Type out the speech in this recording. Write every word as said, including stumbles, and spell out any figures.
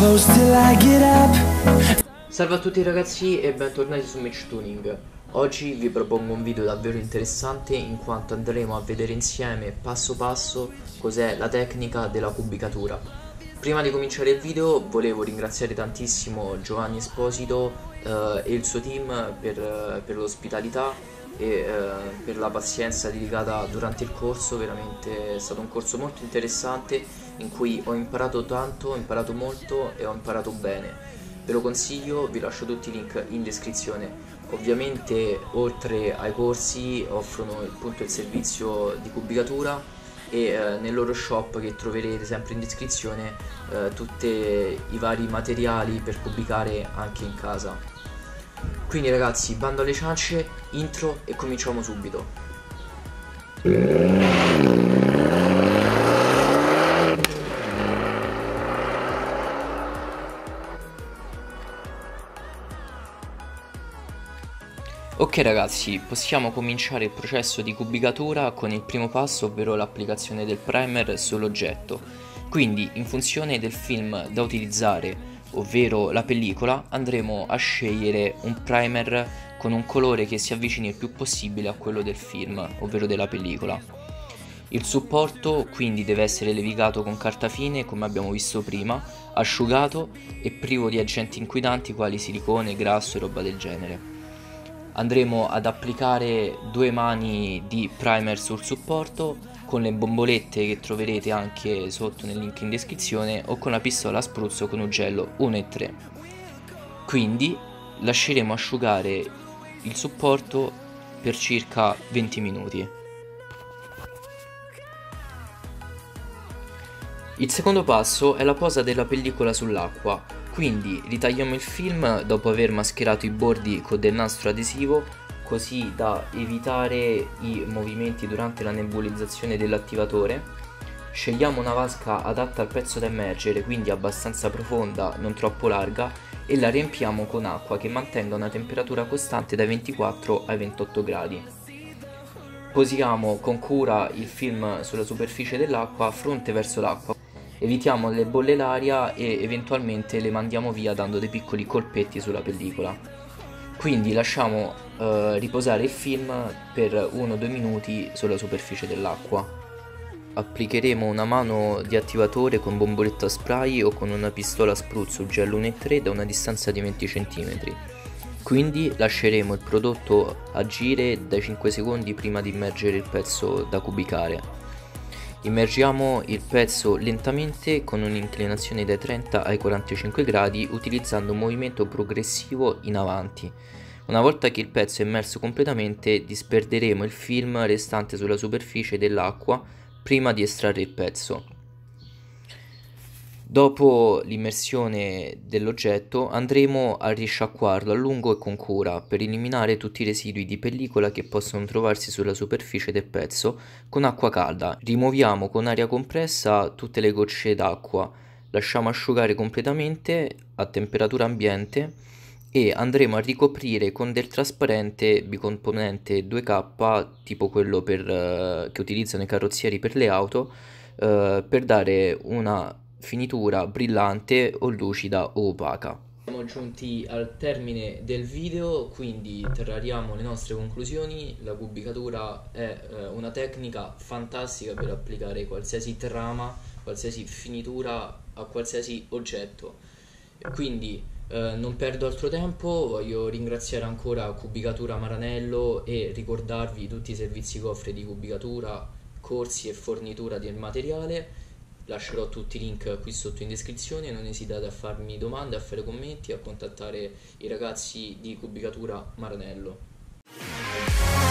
close till I get up. Salve a tutti ragazzi e bentornati su Mitch Tuning. Oggi vi propongo un video davvero interessante in quanto andremo a vedere insieme passo passo cos'è la tecnica della cubicatura. Prima di cominciare il video volevo ringraziare tantissimo Giovanni Esposito eh, e il suo team per, per l'ospitalità e eh, per la pazienza dedicata durante il corso. Veramente è stato un corso molto interessante in cui ho imparato tanto, ho imparato molto e ho imparato bene. Ve lo consiglio, vi lascio tutti i link in descrizione. Ovviamente oltre ai corsi offrono appunto il servizio di cubicatura e eh, nel loro shop, che troverete sempre in descrizione, eh, tutti i vari materiali per cubicare anche in casa. Quindi ragazzi, bando alle ciance, intro e cominciamo subito. Ok ragazzi, possiamo cominciare il processo di cubicatura con il primo passo, ovvero l'applicazione del primer sull'oggetto. Quindi, in funzione del film da utilizzare, ovvero la pellicola, andremo a scegliere un primer con un colore che si avvicini il più possibile a quello del film, ovvero della pellicola. Il supporto quindi deve essere levigato con carta fine, come abbiamo visto prima, asciugato e privo di agenti inquinanti quali silicone, grasso e roba del genere. Andremo ad applicare due mani di primer sul supporto con le bombolette che troverete anche sotto nel link in descrizione o con la pistola a spruzzo con ugello uno e tre. Quindi lasceremo asciugare il supporto per circa venti minuti. Il secondo passo è la posa della pellicola sull'acqua. Quindi ritagliamo il film dopo aver mascherato i bordi con del nastro adesivo, così da evitare i movimenti durante la nebulizzazione dell'attivatore. Scegliamo una vasca adatta al pezzo da immergere, quindi abbastanza profonda, non troppo larga, e la riempiamo con acqua che mantenga una temperatura costante dai ventiquattro ai ventotto gradi. Posiamo con cura il film sulla superficie dell'acqua, fronte verso l'acqua. Evitiamo le bolle d'aria e eventualmente le mandiamo via dando dei piccoli colpetti sulla pellicola. Quindi lasciamo eh, riposare il film per uno due minuti sulla superficie dell'acqua. Applicheremo una mano di attivatore con bomboletta spray o con una pistola a spruzzo gel uno e tre da una distanza di venti centimetri. Quindi lasceremo il prodotto agire dai cinque secondi prima di immergere il pezzo da cubicare. Immergiamo il pezzo lentamente con un'inclinazione dai trenta ai quarantacinque gradi utilizzando un movimento progressivo in avanti. Una volta che il pezzo è immerso completamente, disperderemo il film restante sulla superficie dell'acqua prima di estrarre il pezzo. Dopo l'immersione dell'oggetto andremo a risciacquarlo a lungo e con cura per eliminare tutti i residui di pellicola che possono trovarsi sulla superficie del pezzo con acqua calda. Rimuoviamo con aria compressa tutte le gocce d'acqua, lasciamo asciugare completamente a temperatura ambiente e andremo a ricoprire con del trasparente bicomponente due K, tipo quello per, eh, che utilizzano i carrozzieri per le auto, eh, per dare una finitura brillante o lucida o opaca. Siamo giunti al termine del video, quindi traiamo le nostre conclusioni. La cubicatura è eh, una tecnica fantastica per applicare qualsiasi trama, qualsiasi finitura a qualsiasi oggetto. Quindi eh, non perdo altro tempo, voglio ringraziare ancora Cubicatura Maranello e ricordarvi tutti i servizi che offre di cubicatura, corsi e fornitura del materiale. Lascerò tutti i link qui sotto in descrizione, non esitate a farmi domande, a fare commenti, a contattare i ragazzi di Cubicatura Maranello.